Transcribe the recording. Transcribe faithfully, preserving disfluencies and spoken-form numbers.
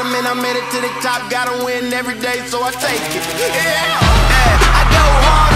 bottom and I made it to the top. Gotta win every day, so I take it. Yeah, yeah. I go hard.